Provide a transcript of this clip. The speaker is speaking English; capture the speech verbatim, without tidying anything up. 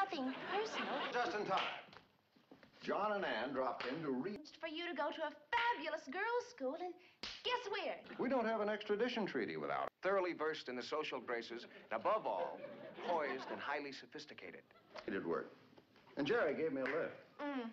nothing personal. Just in time. John and Ann dropped in to read. For you to go to a fabulous girls' school, and guess where? We don't have an extradition treaty without. Thoroughly versed in the social graces, and above all, poised and highly sophisticated. It did work. And Jerry gave me a lift. Mm.